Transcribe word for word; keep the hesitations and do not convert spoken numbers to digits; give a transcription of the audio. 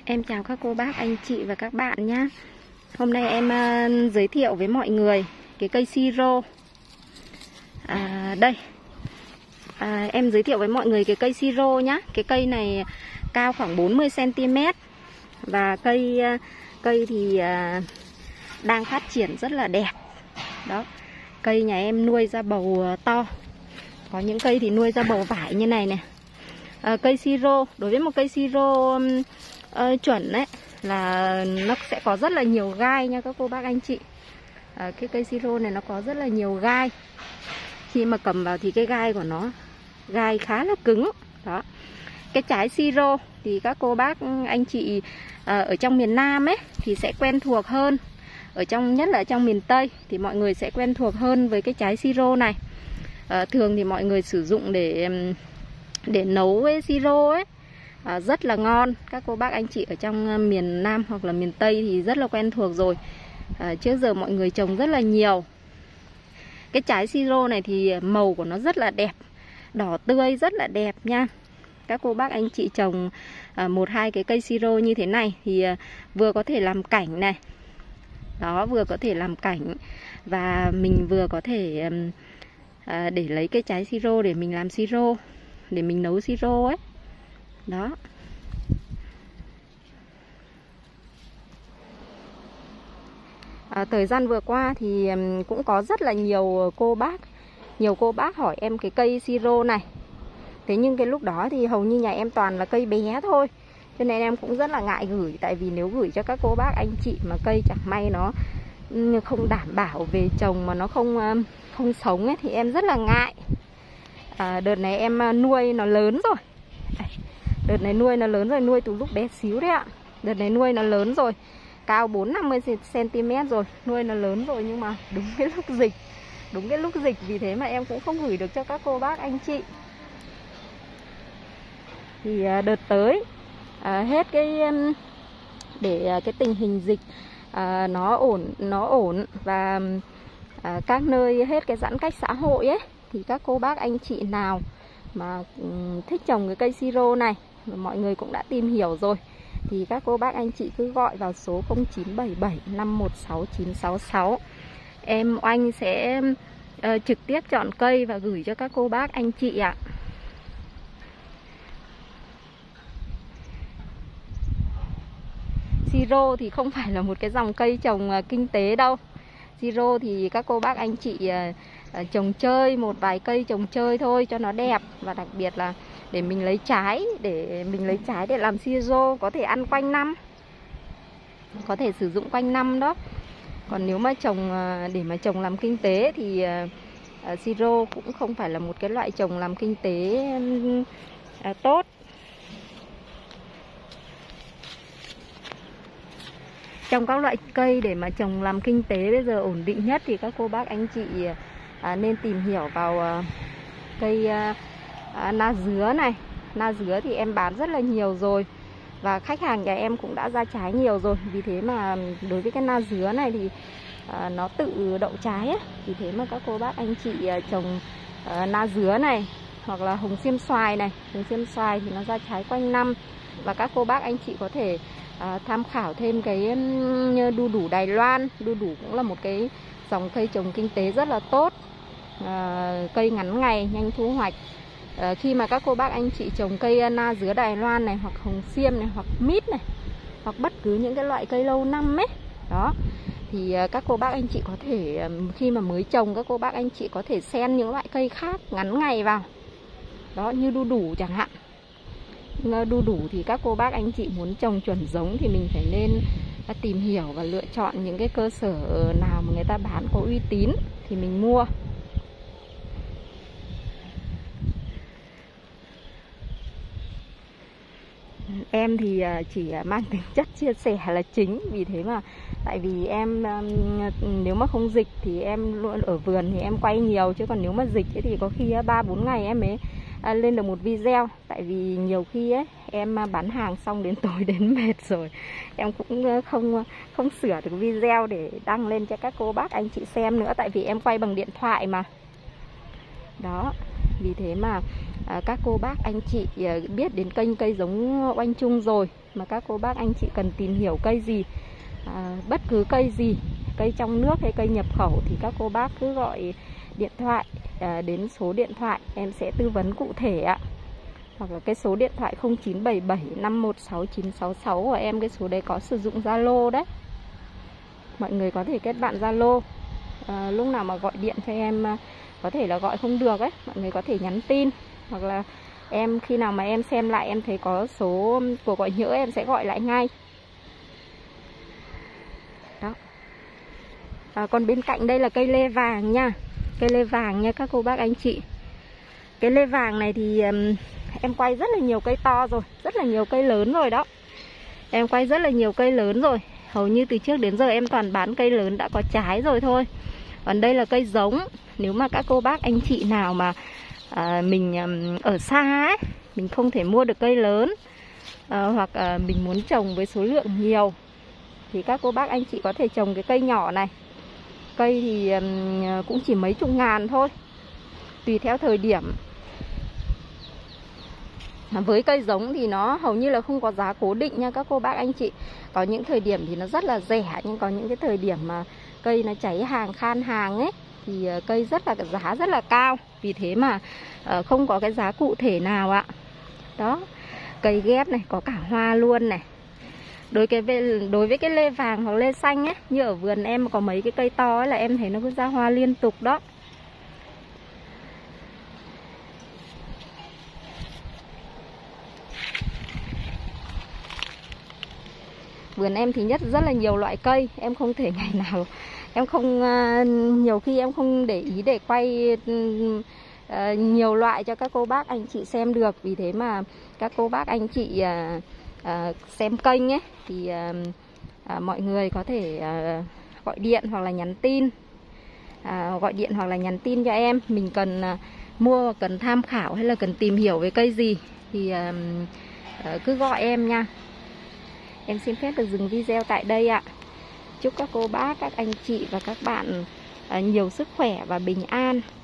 Em chào các cô bác, anh chị và các bạn nhé. Hôm nay em uh, giới thiệu với mọi người cái cây siro. À, đây à, Em giới thiệu với mọi người cái cây siro nhá. Cái cây này cao khoảng bốn mươi xăng ti mét. Và cây uh, cây thì uh, đang phát triển rất là đẹp. Đó, cây nhà em nuôi ra bầu uh, to. Có những cây thì nuôi ra bầu vải như này nè. À, cây siro, đối với một cây siro um, uh, chuẩn đấy là nó sẽ có rất là nhiều gai nha các cô bác anh chị. À, cái cây siro này nó có rất là nhiều gai. Khi mà cầm vào thì cái gai của nó gai khá là cứng. Đó. Cái trái siro thì các cô bác anh chị à, ở trong miền Nam ấy thì sẽ quen thuộc hơn. Ở trong nhất là ở trong miền Tây thì mọi người sẽ quen thuộc hơn với cái trái siro này. À, thường thì mọi người sử dụng để để nấu với siro ấy à, rất là ngon. Các cô bác anh chị ở trong miền Nam hoặc là miền Tây thì rất là quen thuộc rồi. à, Trước giờ mọi người trồng rất là nhiều. Cái trái siro này thì màu của nó rất là đẹp, đỏ tươi rất là đẹp nha. Các cô bác anh chị trồng à, một hai cái cây siro như thế này thì à, vừa có thể làm cảnh này. Đó, vừa có thể làm cảnh và mình vừa có thể à, để lấy cái trái siro để mình làm siro, để mình nấu siro ấy. Đó. À, thời gian vừa qua thì cũng có rất là nhiều cô bác Nhiều cô bác hỏi em cái cây siro này. Thế nhưng cái lúc đó thì hầu như nhà em toàn là cây bé thôi, cho nên em cũng rất là ngại gửi. Tại vì nếu gửi cho các cô bác anh chị mà cây chẳng may nó không đảm bảo về trồng mà nó không không sống ấy, thì em rất là ngại. à, Đợt này em nuôi nó lớn rồi. Đợt này nuôi nó lớn rồi, nuôi từ lúc bé xíu đấy ạ. Đợt này nuôi nó lớn rồi, cao bốn năm mươi xăng ti mét rồi, nuôi nó lớn rồi. Nhưng mà đúng cái lúc dịch Đúng cái lúc dịch vì thế mà em cũng không gửi được cho các cô bác anh chị. Thì đợt tới à, hết cái để cái tình hình dịch à, nó ổn nó ổn và à, các nơi hết cái giãn cách xã hội ấy, thì các cô bác anh chị nào mà um, thích trồng cái cây siro này, mọi người cũng đã tìm hiểu rồi, thì các cô bác anh chị cứ gọi vào số không chín bảy bảy năm một sáu chín sáu sáu. Em Oanh sẽ uh, trực tiếp chọn cây và gửi cho các cô bác anh chị ạ. Siro thì không phải là một cái dòng cây trồng uh, kinh tế đâu. Siro thì các cô bác anh chị uh, trồng chơi, một vài cây trồng chơi thôi cho nó đẹp. Và đặc biệt là để mình lấy trái, để mình lấy trái để làm siro, có thể ăn quanh năm, có thể sử dụng quanh năm đó. Còn nếu mà trồng để mà trồng làm kinh tế thì uh, siro cũng không phải là một cái loại trồng làm kinh tế uh, tốt. Trong các loại cây để mà trồng làm kinh tế bây giờ ổn định nhất thì các cô bác anh chị à, nên tìm hiểu vào à, cây à, à, na dứa này. Na dứa thì em bán rất là nhiều rồi, và khách hàng nhà em cũng đã ra trái nhiều rồi. Vì thế mà đối với cái na dứa này thì à, nó tự đậu trái ấy. Vì thế mà các cô bác anh chị à, trồng à, na dứa này, hoặc là hồng xiêm xoài này. Hồng xiêm xoài thì nó ra trái quanh năm. Và các cô bác anh chị có thể À, tham khảo thêm cái đu đủ Đài Loan. Đu đủ cũng là một cái dòng cây trồng kinh tế rất là tốt. à, Cây ngắn ngày, nhanh thu hoạch. à, Khi mà các cô bác anh chị trồng cây na dứa Đài Loan này, hoặc hồng xiêm này, hoặc mít này, hoặc bất cứ những cái loại cây lâu năm ấy, đó, thì à, các cô bác anh chị có thể, khi mà mới trồng, các cô bác anh chị có thể xen những loại cây khác ngắn ngày vào. Đó, như đu đủ chẳng hạn. Đu đủ thì các cô bác anh chị muốn trồng chuẩn giống thì mình phải nên tìm hiểu và lựa chọn những cái cơ sở nào mà người ta bán có uy tín thì mình mua. Em thì chỉ mang tính chất chia sẻ là chính. Vì thế mà tại vì em nếu mà không dịch thì em luôn ở vườn thì em quay nhiều, chứ còn nếu mà dịch thì có khi ba bốn ngày em mới À, lên được một video. Tại vì nhiều khi ấy em bán hàng xong đến tối đến mệt rồi, em cũng không không sửa được video để đăng lên cho các cô bác anh chị xem nữa. Tại vì em quay bằng điện thoại mà. Đó, vì thế mà à, các cô bác anh chị à, biết đến kênh Cây Giống Oanh Trung rồi, mà các cô bác anh chị cần tìm hiểu cây gì, à, bất cứ cây gì, cây trong nước hay cây nhập khẩu, thì các cô bác cứ gọi điện thoại à, đến số điện thoại em sẽ tư vấn cụ thể ạ. Hoặc là cái số điện thoại không chín bảy bảy năm một sáu chín sáu sáu của em, cái số đấy có sử dụng Zalo đấy. Mọi người có thể kết bạn Zalo. à, Lúc nào mà gọi điện cho em à, có thể là gọi không được ấy, mọi người có thể nhắn tin. Hoặc là em khi nào mà em xem lại em thấy có số cuộc gọi nhỡ em sẽ gọi lại ngay. Đó. À, còn bên cạnh đây là cây lê vàng nha. Cây lê vàng nha các cô bác anh chị. Cái lê vàng này thì um, em quay rất là nhiều cây to rồi, rất là nhiều cây lớn rồi đó. Em quay rất là nhiều cây lớn rồi. Hầu như từ trước đến giờ em toàn bán cây lớn đã có trái rồi thôi. Còn đây là cây giống. Nếu mà các cô bác anh chị nào mà à, mình um, ở xa ấy, mình không thể mua được cây lớn, à, hoặc à, mình muốn trồng với số lượng nhiều, thì các cô bác anh chị có thể trồng cái cây nhỏ này. Cây thì um, cũng chỉ mấy chục ngàn thôi, tùy theo thời điểm. Với cây giống thì nó hầu như là không có giá cố định nha các cô bác anh chị. Có những thời điểm thì nó rất là rẻ, nhưng có những cái thời điểm mà cây nó cháy hàng, khan hàng ấy, thì cây rất là giá rất là cao. Vì thế mà uh, không có cái giá cụ thể nào ạ. Đó, cây ghép này, có cả hoa luôn này. Đối, cái, đối với cái lê vàng hoặc lê xanh ấy, như ở vườn em có mấy cái cây to ấy là em thấy nó cứ ra hoa liên tục đó. Vườn em thì nhất rất là nhiều loại cây. Em không thể ngày nào Em không nhiều khi em không để ý để quay uh, nhiều loại cho các cô bác anh chị xem được. Vì thế mà các cô bác anh chị uh, uh, xem kênh ấy, thì uh, uh, mọi người có thể uh, gọi điện hoặc là nhắn tin, uh, Gọi điện hoặc là nhắn tin cho em. Mình cần uh, mua, cần tham khảo hay là cần tìm hiểu về cây gì thì uh, uh, cứ gọi em nha. Em xin phép được dừng video tại đây ạ. Chúc các cô bác, các anh chị và các bạn nhiều sức khỏe và bình an.